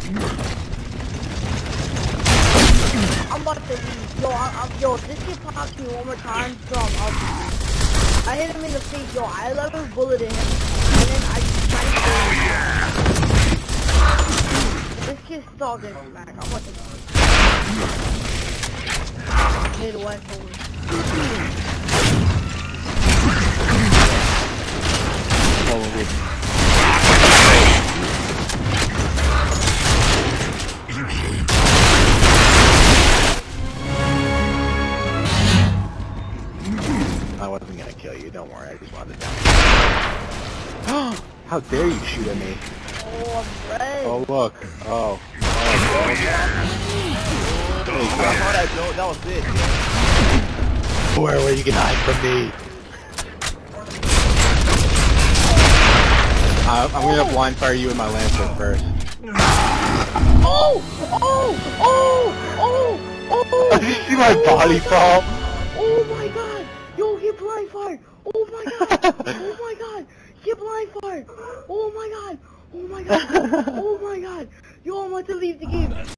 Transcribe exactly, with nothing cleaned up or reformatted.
I'm about to leave. Yo, I, I, yo, if this kid pops me one more time, so I'm out. I hit him in the face. Yo, I level bulleted him, and then I just tried to. Oh yeah. This kid's still getting back. I'm about to go. Midwest only. I wasn't gonna kill you, don't worry, I just wanted to die. How dare you shoot at me? Oh, I'm red. Oh, look. Oh. Oh, yeah. Oh, that, that was it. Where were you gonna hide from me? Uh, I'm gonna blind fire you with my lancer first. Oh! Oh! Oh! Oh! Oh! Did you see my body fall? Oh my god! Yo, get blind fired! Oh my god! Oh my god! Get blind fired! Oh my god! Oh my god! Oh my god! Yo, I'm about to leave the game.